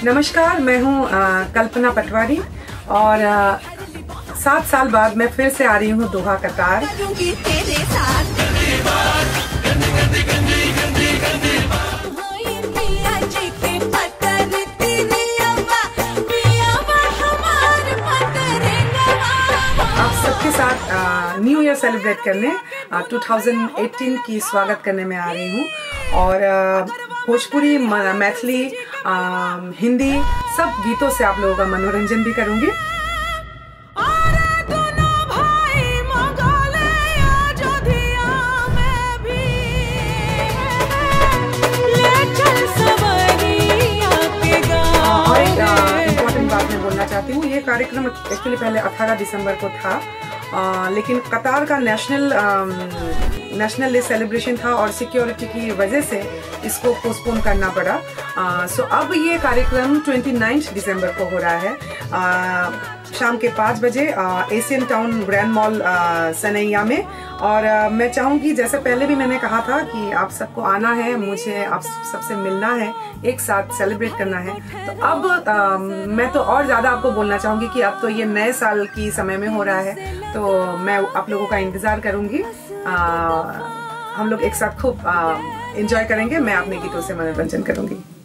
नमस्कार, मैं हूँ कल्पना पटवारी और 7 साल बाद मैं फिर से आ रही हूँ दोहा कतार। आप सबके साथ न्यू ईयर सेलिब्रेट करने 2018 की स्वागत करने में आ रही हूँ और भोजपुरी, मैथिली, हिंदी सब गीतों से आप लोगों का मनोरंजन भी करूँगी। चाहती हूँ, ये कार्यक्रम एक्चुअली पहले 18 दिसंबर को था, लेकिन कतार का नेशनल डे सेलिब्रेशन था और सिक्योरिटी की वजह से इसको पोस्टपोन करना पड़ा। सो अब ये कार्यक्रम 29 दिसंबर को हो रहा है शाम के 5 बजे एशियन टाउन ग्रैंड मॉल सनैया में। और मैं चाहूँगी, जैसे पहले भी मैंने कहा था कि आप सबको आना है, मुझे आप सबसे मिलना है, एक साथ सेलिब्रेट करना है। तो अब मैं तो और ज़्यादा आपको बोलना चाहूँगी कि अब तो ये नए साल की समय में हो रहा है, तो मैं आप लोगों का इंतज़ार करूँगी। हम लोग एक साथ खूब एंजॉय करेंगे, मैं अपने गीतों से मनोरंजन करूँगी।